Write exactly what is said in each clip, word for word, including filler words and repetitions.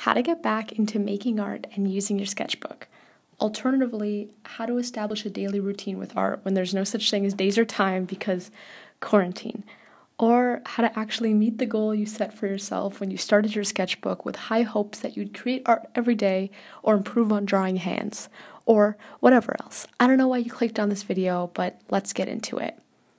how to get back into making art and using your sketchbook. Alternatively, how to establish a daily routine with art when there's no such thing as days or time because quarantine. Or how to actually meet the goal you set for yourself when you started your sketchbook with high hopes that you'd create art every day or improve on drawing hands, or whatever else. I don't know why you clicked on this video, but let's get into it.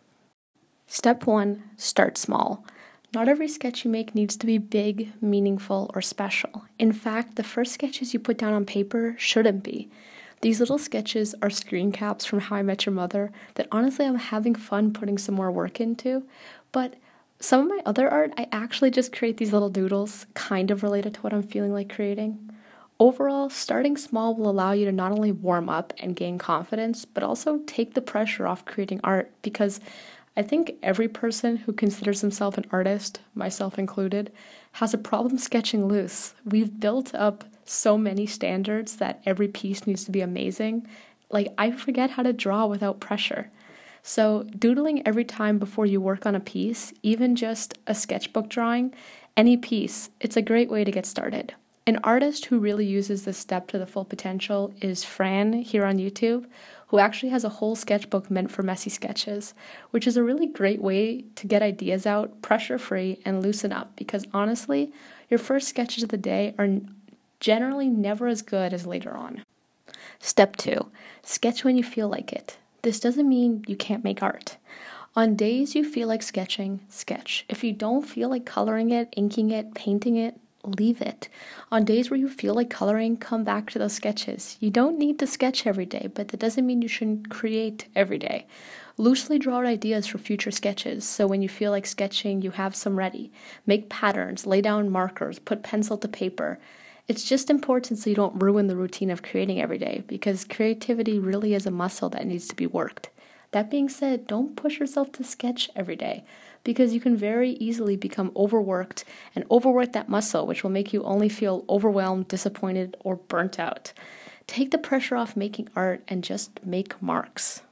Step one, start small. Not every sketch you make needs to be big, meaningful, or special. In fact, the first sketches you put down on paper shouldn't be. These little sketches are screen caps from How I Met Your Mother that honestly I'm having fun putting some more work into, but some of my other art, I actually just create these little doodles kind of related to what I'm feeling like creating. Overall, starting small will allow you to not only warm up and gain confidence, but also take the pressure off creating art because I think every person who considers himself an artist, myself included, has a problem sketching loose. We've built up so many standards that every piece needs to be amazing. Like, I forget how to draw without pressure. So doodling every time before you work on a piece, even just a sketchbook drawing, any piece, it's a great way to get started. An artist who really uses this step to the full potential is Fran here on YouTube, who actually has a whole sketchbook meant for messy sketches, which is a really great way to get ideas out, pressure-free, and loosen up, because honestly, your first sketches of the day are generally never as good as later on. Step two, sketch when you feel like it. This doesn't mean you can't make art. On days you feel like sketching, sketch. If you don't feel like coloring it, inking it, painting it, leave it. On days where you feel like coloring, come back to those sketches. You don't need to sketch every day, but that doesn't mean you shouldn't create every day. Loosely draw out ideas for future sketches, so when you feel like sketching, you have some ready. Make patterns, lay down markers, put pencil to paper. It's just important so you don't ruin the routine of creating every day, because creativity really is a muscle that needs to be worked. That being said, don't push yourself to sketch every day, because you can very easily become overworked and overwork that muscle, which will make you only feel overwhelmed, disappointed, or burnt out. Take the pressure off making art and just make marks.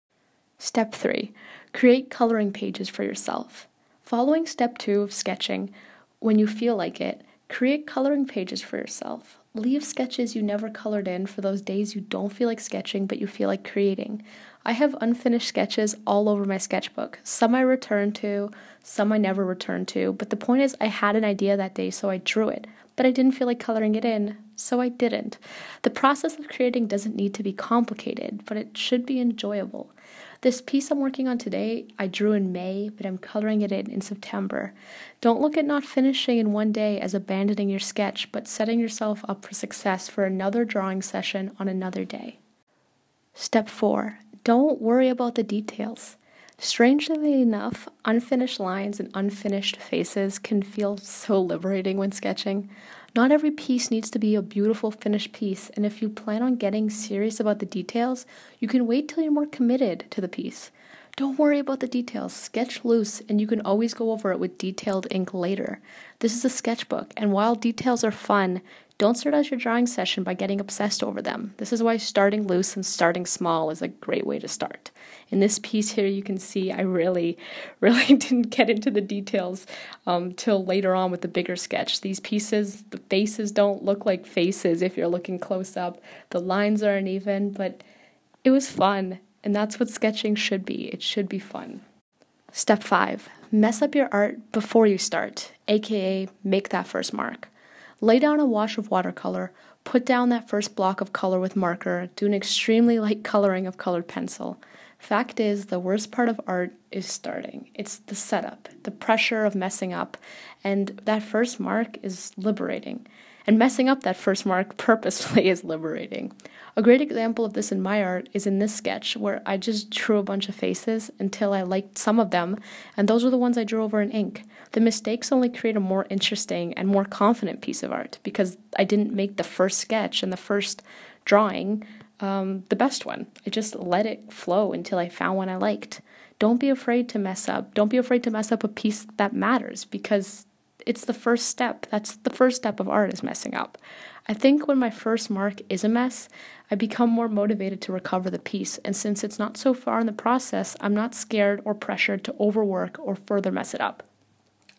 Step three, create coloring pages for yourself. Following step two of sketching, when you feel like it, create coloring pages for yourself. Leave sketches you never colored in for those days you don't feel like sketching but you feel like creating. I have unfinished sketches all over my sketchbook. Some I return to, some I never return to, but the point is I had an idea that day so I drew it, but I didn't feel like coloring it in, so I didn't. The process of creating doesn't need to be complicated, but it should be enjoyable. This piece I'm working on today, I drew in May, but I'm coloring it in in September. Don't look at not finishing in one day as abandoning your sketch, but setting yourself up for success for another drawing session on another day. Step four, don't worry about the details. Strangely enough, unfinished lines and unfinished faces can feel so liberating when sketching. Not every piece needs to be a beautiful finished piece, and if you plan on getting serious about the details, you can wait till you're more committed to the piece. Don't worry about the details, sketch loose, and you can always go over it with detailed ink later. This is a sketchbook, and while details are fun, don't start out your drawing session by getting obsessed over them. This is why starting loose and starting small is a great way to start. In this piece here, you can see I really, really didn't get into the details um, till later on with the bigger sketch. These pieces, the faces don't look like faces if you're looking close up. The lines are uneven, but it was fun, and that's what sketching should be. It should be fun. Step five, mess up your art before you start, aka make that first mark. Lay down a wash of watercolor, put down that first block of color with marker, do an extremely light coloring of colored pencil. Fact is, the worst part of art is starting. It's the setup, the pressure of messing up, and that first mark is liberating. And messing up that first mark purposefully is liberating. A great example of this in my art is in this sketch, where I just drew a bunch of faces until I liked some of them, and those are the ones I drew over in ink. The mistakes only create a more interesting and more confident piece of art, because I didn't make the first sketch and the first drawing um, the best one. I just let it flow until I found one I liked. Don't be afraid to mess up. Don't be afraid to mess up a piece that matters, because it's the first step. That's the first step of art, is messing up. I think when my first mark is a mess, I become more motivated to recover the piece, and since it's not so far in the process, I'm not scared or pressured to overwork or further mess it up.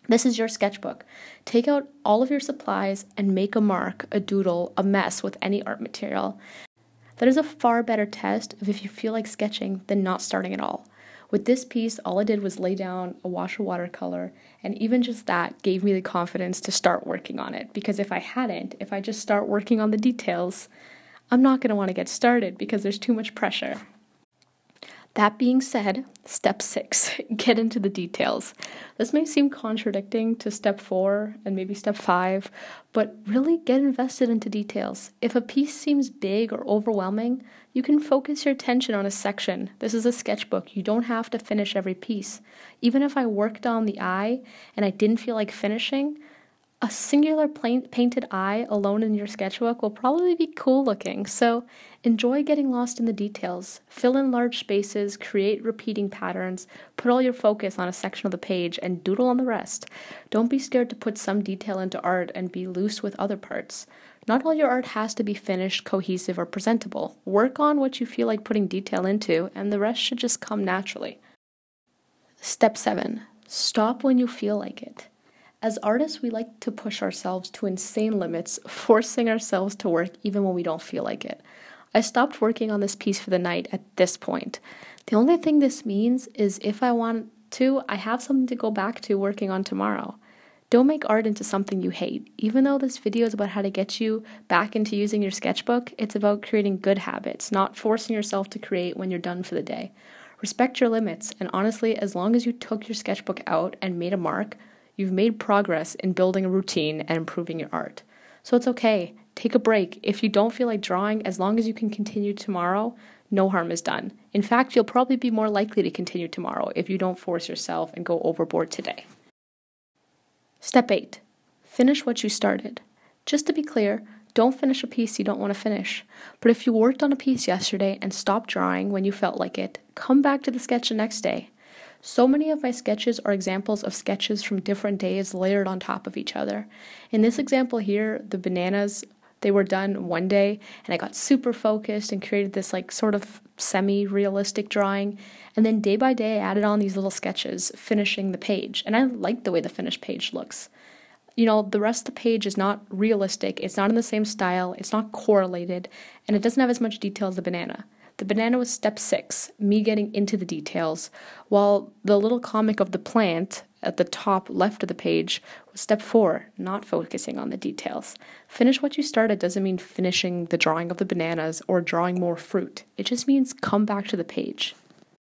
This is your sketchbook. Take out all of your supplies and make a mark, a doodle, a mess with any art material. That is a far better test of if you feel like sketching than not starting at all. With this piece, all I did was lay down a wash of watercolor, and even just that gave me the confidence to start working on it, because if I hadn't, if I just start working on the details, I'm not going to want to get started because there's too much pressure. That being said, step six, get into the details. This may seem contradicting to step four and maybe step five, but really get invested into details. If a piece seems big or overwhelming, you can focus your attention on a section. This is a sketchbook. You don't have to finish every piece. Even if I worked on the eye and I didn't feel like finishing, a singular plain, painted eye alone in your sketchbook will probably be cool looking, so enjoy getting lost in the details. Fill in large spaces, create repeating patterns, put all your focus on a section of the page, and doodle on the rest. Don't be scared to put some detail into art and be loose with other parts. Not all your art has to be finished, cohesive, or presentable. Work on what you feel like putting detail into, and the rest should just come naturally. Step seven. Stop when you feel like it. As artists, we like to push ourselves to insane limits, forcing ourselves to work even when we don't feel like it. I stopped working on this piece for the night at this point. The only thing this means is if I want to, I have something to go back to working on tomorrow. Don't make art into something you hate. Even though this video is about how to get you back into using your sketchbook, it's about creating good habits, not forcing yourself to create when you're done for the day. Respect your limits, and honestly, as long as you took your sketchbook out and made a mark, you've made progress in building a routine and improving your art. So it's okay. Take a break. If you don't feel like drawing, as long as you can continue tomorrow, no harm is done. In fact, you'll probably be more likely to continue tomorrow if you don't force yourself and go overboard today. Step eight. Finish what you started. Just to be clear, don't finish a piece you don't want to finish. But if you worked on a piece yesterday and stopped drawing when you felt like it, come back to the sketch the next day. So many of my sketches are examples of sketches from different days layered on top of each other. In this example here, the bananas, they were done one day, and I got super focused and created this like sort of semi-realistic drawing, and then day by day I added on these little sketches, finishing the page, and I like the way the finished page looks. You know, the rest of the page is not realistic, it's not in the same style, it's not correlated, and it doesn't have as much detail as the banana. The banana was step six, me getting into the details, while the little comic of the plant at the top left of the page was step four, not focusing on the details. Finish what you started doesn't mean finishing the drawing of the bananas or drawing more fruit. It just means come back to the page.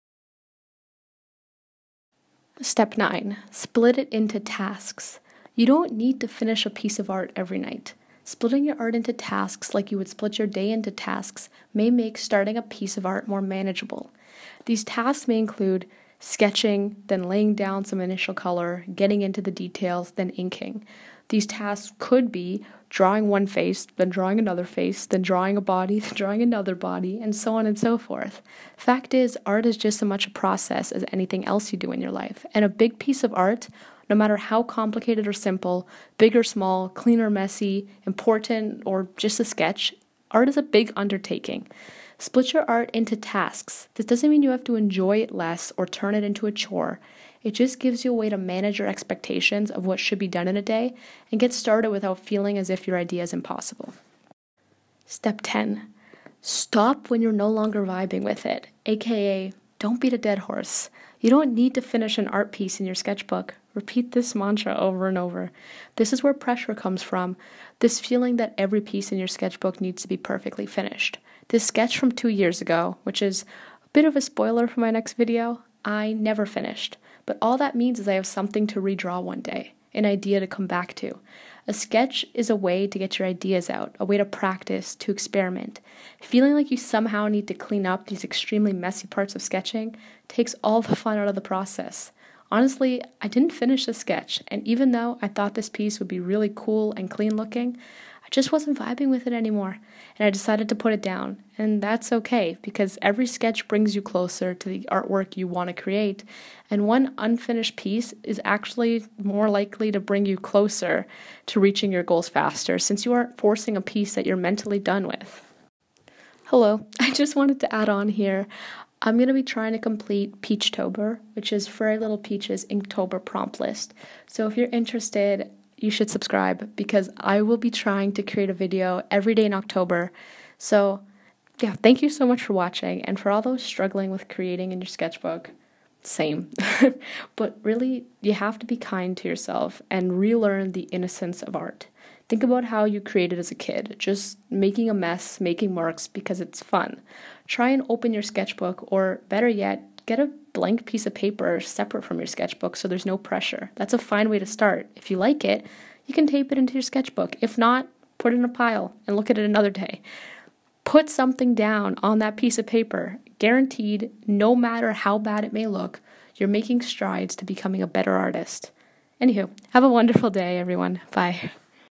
Step nine, split it into tasks. You don't need to finish a piece of art every night. Splitting your art into tasks like you would split your day into tasks may make starting a piece of art more manageable. These tasks may include sketching, then laying down some initial color, getting into the details, then inking. These tasks could be drawing one face, then drawing another face, then drawing a body, then drawing another body, and so on and so forth. Fact is, art is just as much a process as anything else you do in your life, and a big piece of art, no matter how complicated or simple, big or small, clean or messy, important or just a sketch, art is a big undertaking. Split your art into tasks. This doesn't mean you have to enjoy it less or turn it into a chore. It just gives you a way to manage your expectations of what should be done in a day and get started without feeling as if your idea is impossible. Step ten. Stop when you're no longer vibing with it, aka don't beat a dead horse. You don't need to finish an art piece in your sketchbook. Repeat this mantra over and over. This is where pressure comes from, this feeling that every piece in your sketchbook needs to be perfectly finished. This sketch from two years ago, which is a bit of a spoiler for my next video, I never finished. But all that means is I have something to redraw one day, an idea to come back to. A sketch is a way to get your ideas out, a way to practice, to experiment. Feeling like you somehow need to clean up these extremely messy parts of sketching takes all the fun out of the process. Honestly, I didn't finish the sketch, and even though I thought this piece would be really cool and clean looking, I just wasn't vibing with it anymore, and I decided to put it down. And that's okay, because every sketch brings you closer to the artwork you want to create, and one unfinished piece is actually more likely to bring you closer to reaching your goals faster, since you aren't forcing a piece that you're mentally done with. Hello, I just wanted to add on here. I'm going to be trying to complete Peachtober, which is Furry Little Peach's Inktober prompt list. So if you're interested, you should subscribe because I will be trying to create a video every day in October. So yeah, thank you so much for watching, and for all those struggling with creating in your sketchbook, same. But really, you have to be kind to yourself and relearn the innocence of art. Think about how you created as a kid, just making a mess, making marks because it's fun. Try and open your sketchbook, or better yet, get a blank piece of paper separate from your sketchbook so there's no pressure. That's a fine way to start. If you like it, you can tape it into your sketchbook. If not, put it in a pile and look at it another day. Put something down on that piece of paper. Guaranteed, no matter how bad it may look, you're making strides to becoming a better artist. Anywho, have a wonderful day, everyone. Bye.